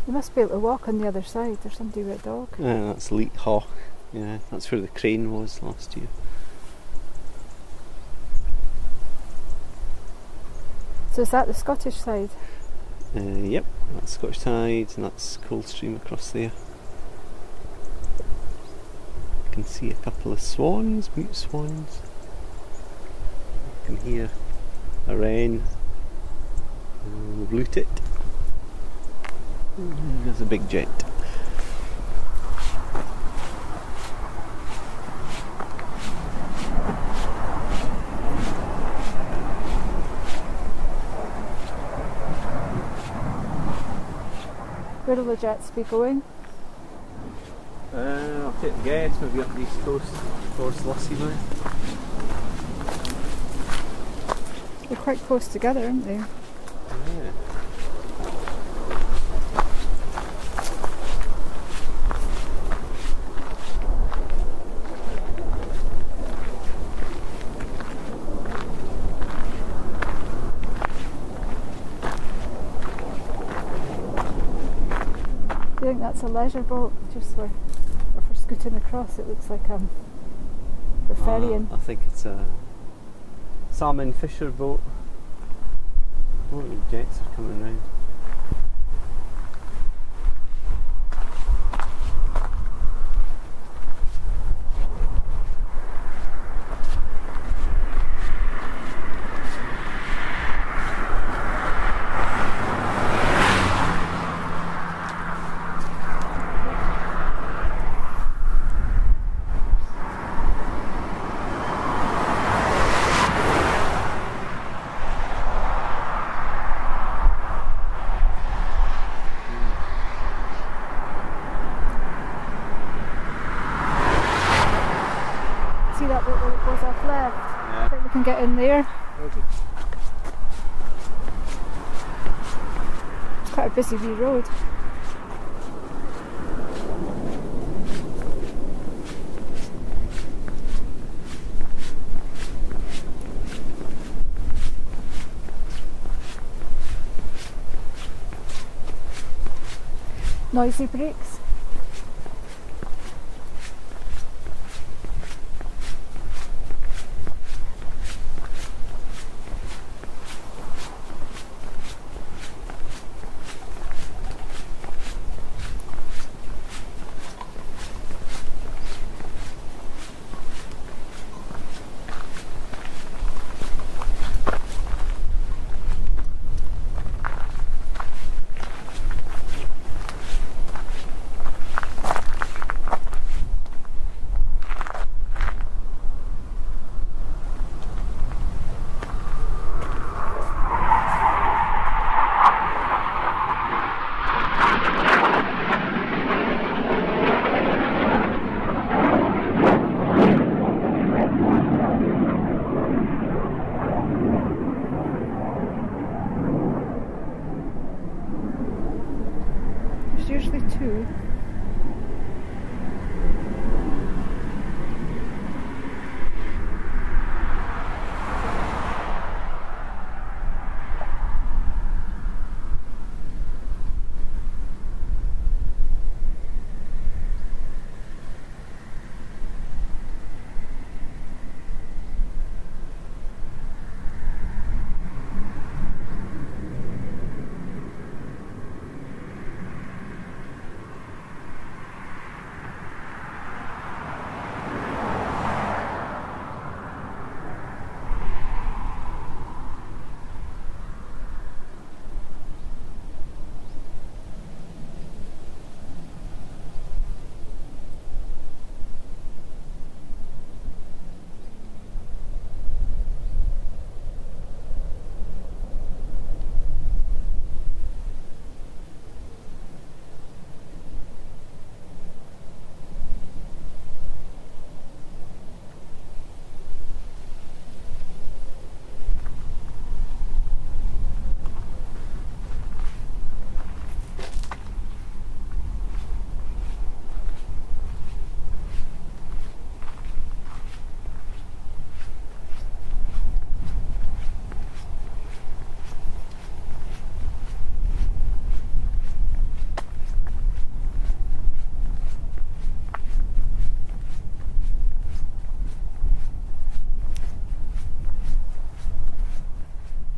You must be able to walk on the other side. There's somebody with a dog. Yeah, that's Leet Haw. Yeah, that's where the crane was last year. So is that the Scottish side? Yep, that's Scottish side, and that's Coldstream across there. You can see a couple of swans, mute swans. You can hear a wren, the blue tit. There's a big jet. Where will the jets be going? I'll take a guess, maybe up the east coast towards Lossiemouth. They're quite close together, aren't they? Yeah. Do you think that's a leisure boat? Just for scooting across, it looks like we're ferrying. I think it's a salmon fisher boat. Oh, the jets are coming round. See that boat where it goes off left? Yeah. I think we can get in there. Okay. It's quite a busy wee road. Noisy brakes.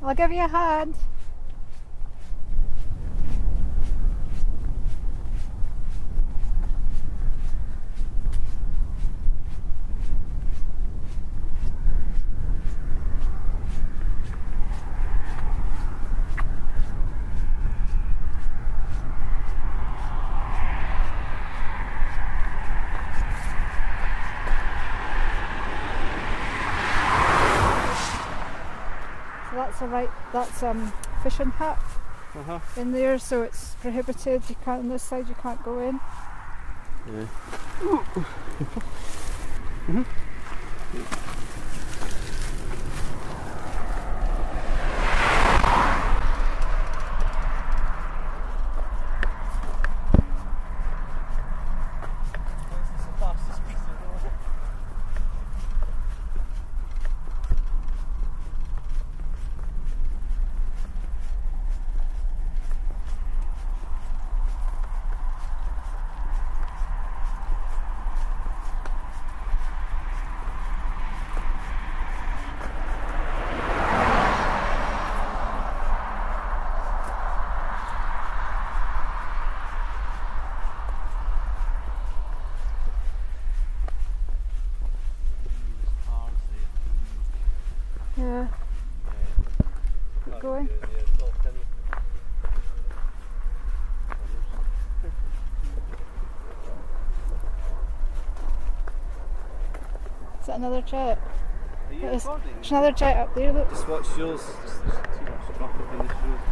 I'll give you a hand. That's fishing hut in there, so it's prohibited. You can't on this side. You can't go in. Yeah. Yeah. Keep going. Is that another jet? Are you There's recording? another jet up there, look. Just watch Jules. There's too much traffic in this road.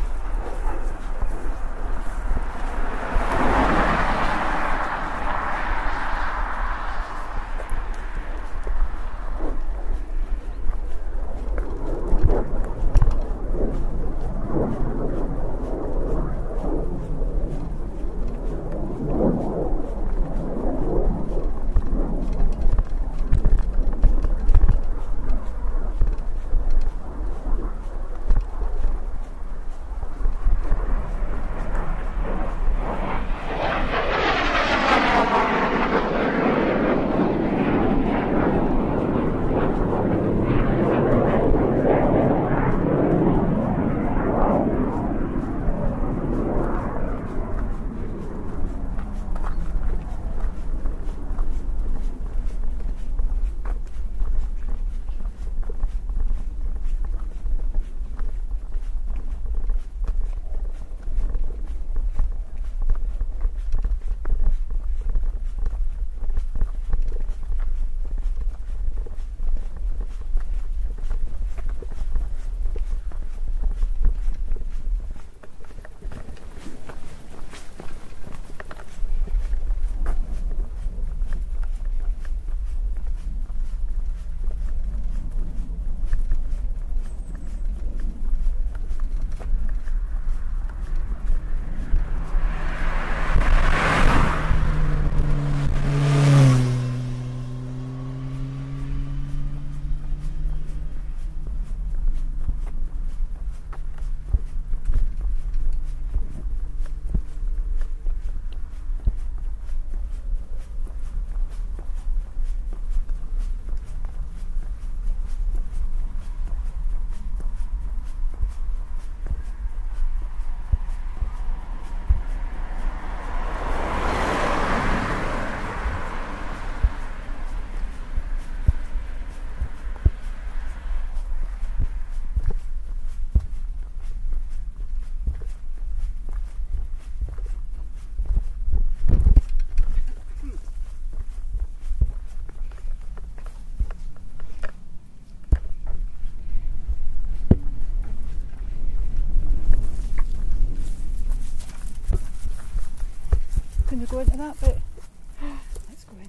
Can you go into that bit? Let's go in.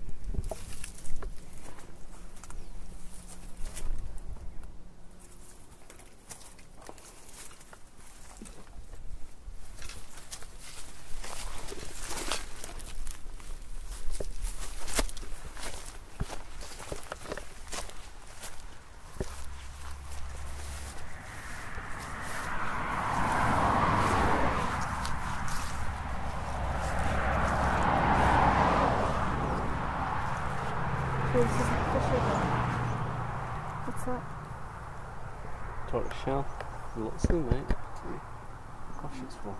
This isn't fishy. What's that? Tortoise shell. Lots of them, right? Gosh, it's full.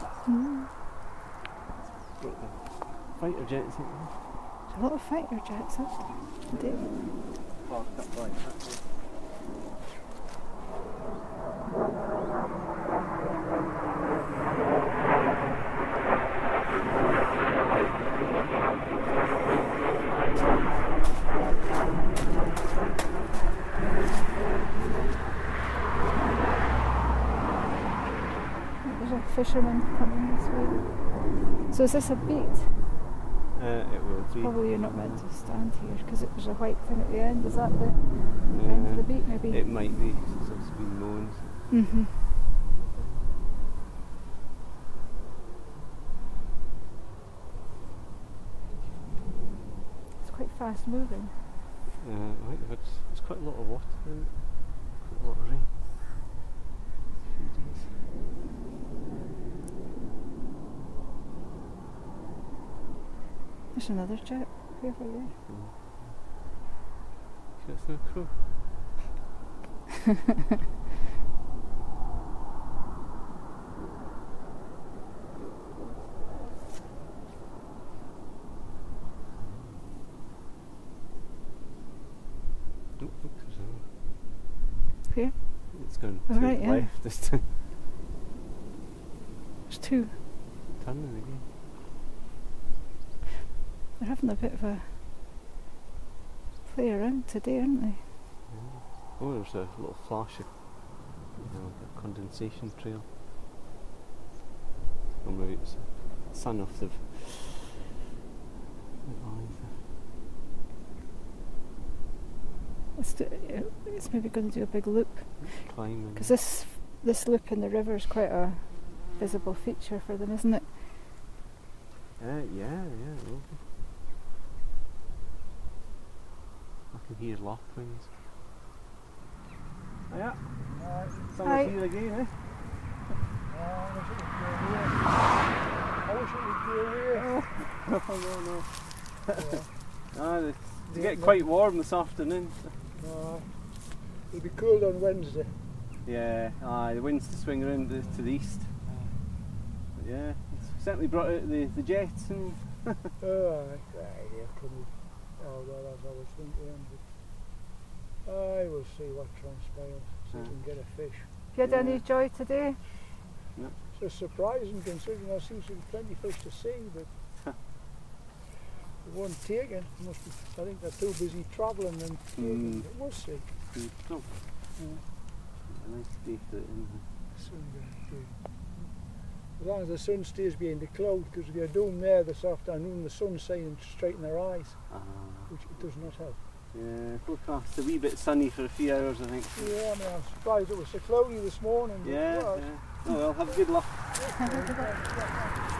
Brought the fighter jets in. There's a lot of fighter jets up today. Parked up like that. There's a fisherman coming this way. So is this a beat? It will be. Probably you're not meant to stand here because there's a white thing at the end. Is that the end of the beat maybe? It might be, since it's been mown. Mm-hmm. It's quite fast moving. Right, there's quite a lot of water in it. Quite a lot of rain. A few days. There's another jet over there. That's no crow. Oh, look, there's another. Here? It's going Oh, to right, the yeah. left this time. There's two. Turning again. They're having a bit of a play around today, aren't they? Yeah. Oh, there's a little flash of a condensation trail. Or maybe it's the sun off the It's maybe going to do a big loop climbing. because this loop in the river is quite a visible feature for them, isn't it? Yeah, it will be. I can hear lapwings. Oh, yeah, someone's here again, eh? I wish it would go away. No. They get quite warm this afternoon. It'll be cold on Wednesday. Yeah, the wind's to swing around to the east. But yeah, it's certainly brought out the jets and. Right, well, as I was thinking, but I will see what transpires, so we can get a fish. Have you had any joy today? No. It's surprising considering there seems to be plenty of fish to see, but they weren't taken. I think they're too busy travelling and taking. But we'll see. Oh. A nice day for it in as long as the sun stays behind the cloud, because if you're down there this afternoon, the sun's shining straight in their eyes, which it does not help. Yeah, forecast a wee bit sunny for a few hours, I think. Yeah, I mean, I'm surprised it was so cloudy this morning. Yeah. Oh well, have good luck.